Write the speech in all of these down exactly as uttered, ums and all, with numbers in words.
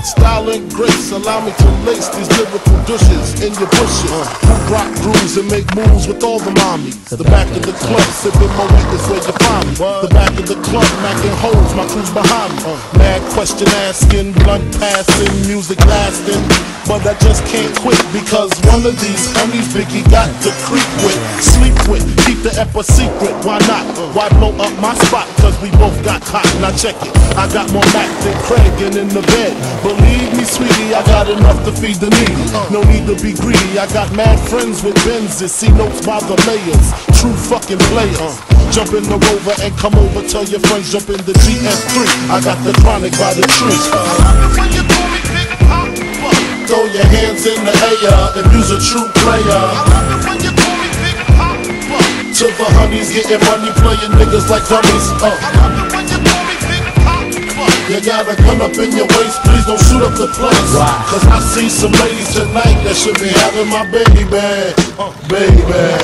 style and grace. Allow me to lace these lyrical douches in your bushes. Who rock grooves and make moves with all the mommies. The back of the club, sipping my weed is where you find me. The back of the club, macking holes, my crew's behind me. Mad question asking, blunt passing, music lasting. But I just can't quit because one of these homies Biggie got to creep with, sleep with, keep the ep a secret. Why not? Why blow up my spot? Cause we both got hot. Now check it. I got more Mac than Craig and in the bed. Believe me, sweetie, I got enough to feed the needy. No need to be greedy. I got mad friends with Benzes, see notes by the layers. True fucking players. Jump in the Rover and come over. Tell your friends jump in the G S three. I got the chronic by the tree. When you call me Big Poppa, throw your hands in the air if you's a true player. I love it when you call me Big Poppa. To the honeys getting money, playing niggas like dummies. Uh. I love it when you call me Big Poppa. You got a gun up in your waist, please don't shoot up the place. Wow. Cause I see some ladies tonight that should be having my baby, uh, baby.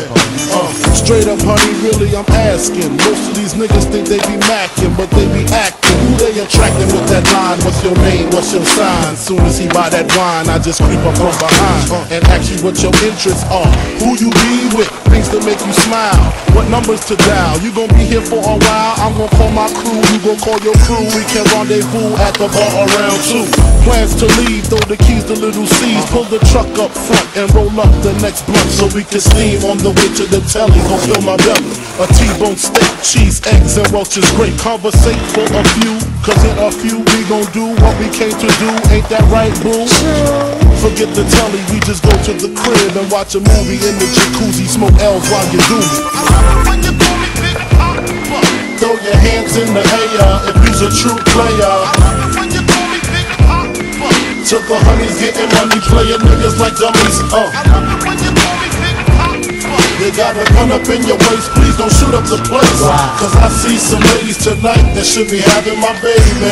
Uh. Straight up, honey, really I'm asking. Most of these niggas think they be macking, but they be acting. Who they attracting with that line? What's your name? What's your sign? Soon as he buy that wine, I just creep up from behind uh, and ask you what your interests are. Who you be with? Things to make you smile. What numbers to dial? You gon' be here for a while. I'm gon' call my crew. You gon' call your crew. We can rendezvous at the bar around two. Plans to leave, throw the keys to little C's. Pull the truck up front and roll up the next blunt so we can steam on the way to the telly. Gon' fill my belly. A T-bone steak, cheese, eggs, and Welch's grape. Conversate for a few, cause in a few we gon' do what we came to do. Ain't that right, boo? Forget the telly, we just go to the crib and watch a movie in the jacuzzi. Smoke L's while you do me. I love it when you call me Big Poppa. Throw your hands in the air if you's a true player. I love it when you call me Big Poppa. To the honeys getting money, playing niggas like dummies. Uh. I love it when you call me Big Poppa. You got a gun up in your waist, please don't shoot up the place. Wow. Cause I see some ladies tonight that should be having my baby,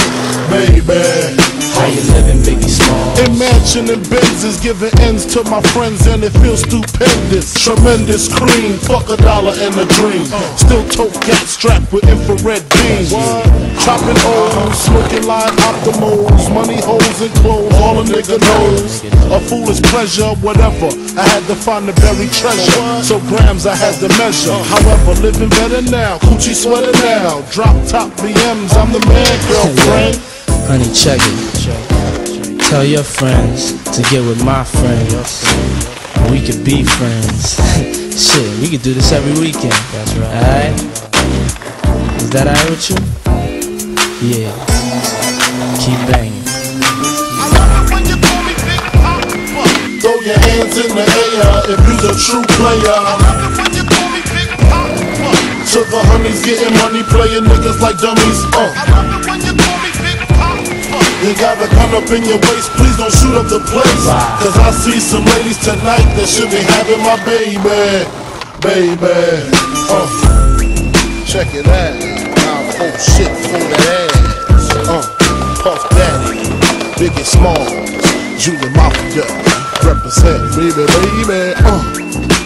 baby. How you living, Biggie Small? Imagining Benzes giving ends to my friends and it feels stupendous. Tremendous cream, fuck a dollar and a dream. Still tote gat strapped with infrared beams. Chopping O's, smoking line optimals. Money, holes, and clothes, all a nigga knows. A foolish pleasure, whatever. I had to find the buried treasure, so grams I had to measure. However, living better now, coochie sweater now. Drop top B Ms, I'm the man, girlfriend. Honey, check it. Tell your friends to get with my friends. We could be friends. Shit, we could do this every weekend. That's right. Alright? Is that alright with you? Yeah. Keep banging. I love it when you call me Big Poppa. Throw your hands in the air if you's a true player. I love it when you call me Big Poppa. To the honeys getting money, playing niggas like dummies. Uh. I love it when you call me Big Poppa. You got a gun up in your waist, please don't shoot up the place. Cause I see some ladies tonight that should be having my baby, baby. Uh. Check it out. Now oh shit for that ass. Uh. Puff Daddy, Biggie Smalls, Junior Mafia, represent baby, baby. Uh.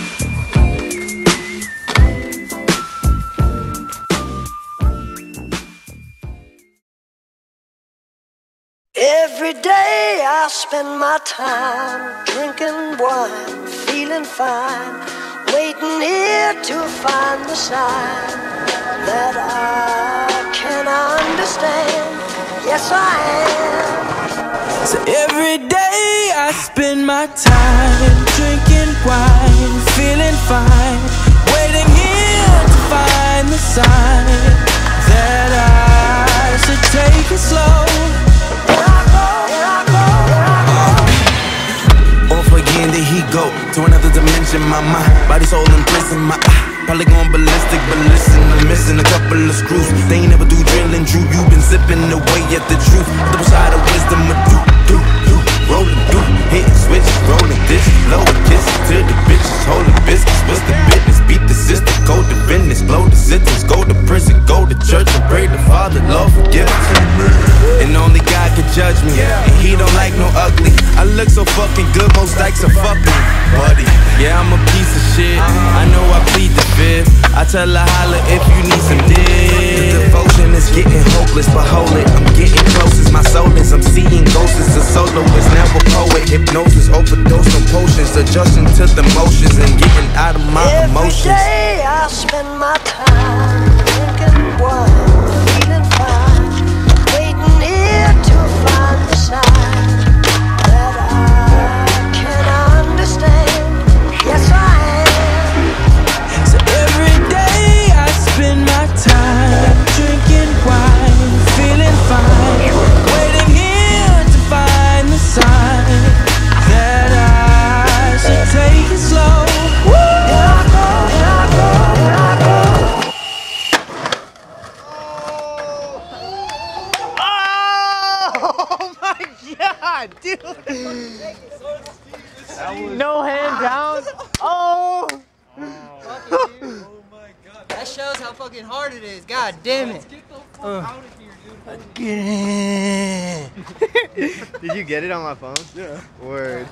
Every day I spend my time drinking wine, feeling fine, waiting here to find the sign that I can understand. Yes, I am. So every day I spend my time drinking wine, feeling fine, waiting here to find the sign that I should take it slow. Off again, there he go to another dimension. My mind, body, soul in prison. My eye, probably going ballistic, but listen, I'm missing a couple of screws. They ain't never do drilling, Drew. You been sipping away at the truth. Double side of wisdom, a do, do, do. Rolling, do, hitting switch, rolling this, blow a kiss to the bitches, holding biscuits. What's the business? Beat the system, code the business, blow the sentence, go to prison, go to church and pray the Father, Lord forgive us. And only God can judge me, and He don't like no ugly. I look so fucking good, most dykes are fucking buddy. Yeah, I'm a piece of shit, I know I plead the fifth. I tell her holla if you need some dick. The devotion is getting hopeless, but hold it, I'm getting closest. My soul is, I'm seeing ghosts. It's a soloist, now a poet. Hypnosis, overdose on potions, adjusting to the motions and getting out of my Every emotions. Every day I spend my time drinking wine, feeling fine, waiting here to find the sign that I can understand. Yes, I am. So every day I spend my time drinking wine, feeling fine, waiting here to find the sign that I should take it slow. God, dude! No hand down. Oh! Oh my god. That shows how fucking hard it is. God damn it. Let's get the fuck uh. out of here, dude. Get it. Did you get it on my phone? Yeah. Word.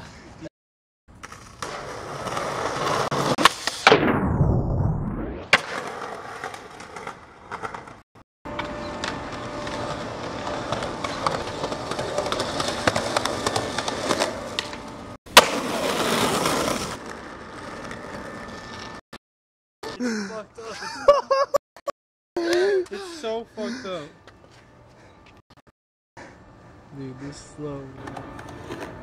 It's fucked up. It's so fucked up. Dude, this slow.